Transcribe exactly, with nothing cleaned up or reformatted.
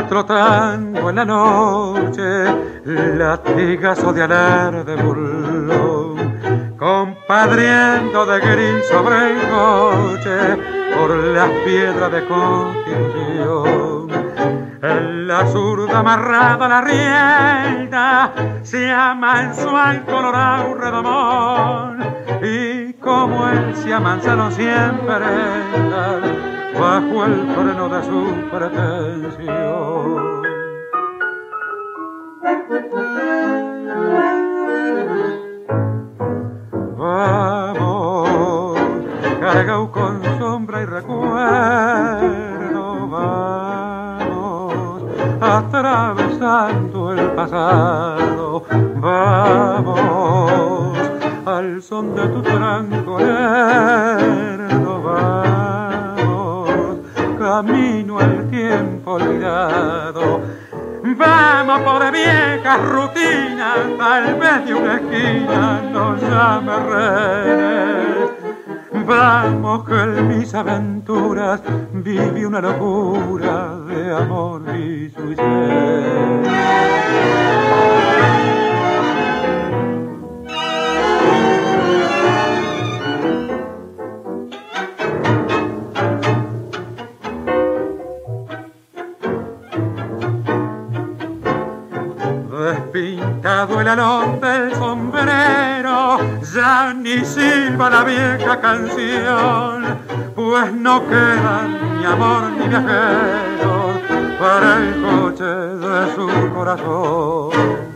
otro tango en la noche, latigazo de alarde burlón, compadriendo de gris sobre el coche por las piedras de Constitución. En la zurda amarrada a la rienda se amanso al colorado redomón, y como él se amansaron siempre bajo el freno de su pretensión. Vamos, cargado con sombra y recuerdo, vamos, atravesando el pasado, vamos, al son de tu tranco lerdo, vamos, camino al tiempo olvidado. Vamos por viejas rutinas, tal vez de una esquina nos llame rehenes. Vamos que en mis aventuras viví una locura de amor y su despintado el alón del sombrero, ya ni silba la vieja canción, pues no quedan ni amor ni viajeros para el coche de su corazón.